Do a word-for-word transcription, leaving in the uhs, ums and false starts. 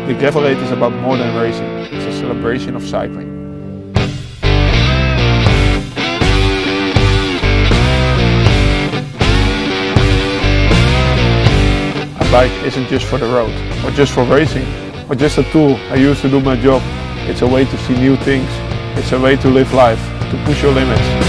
The Gravel Raid is about more than racing. It's a celebration of cycling. A bike isn't just for the road, or just for racing, or just a tool I use to do my job. It's a way to see new things. It's a way to live life, to push your limits.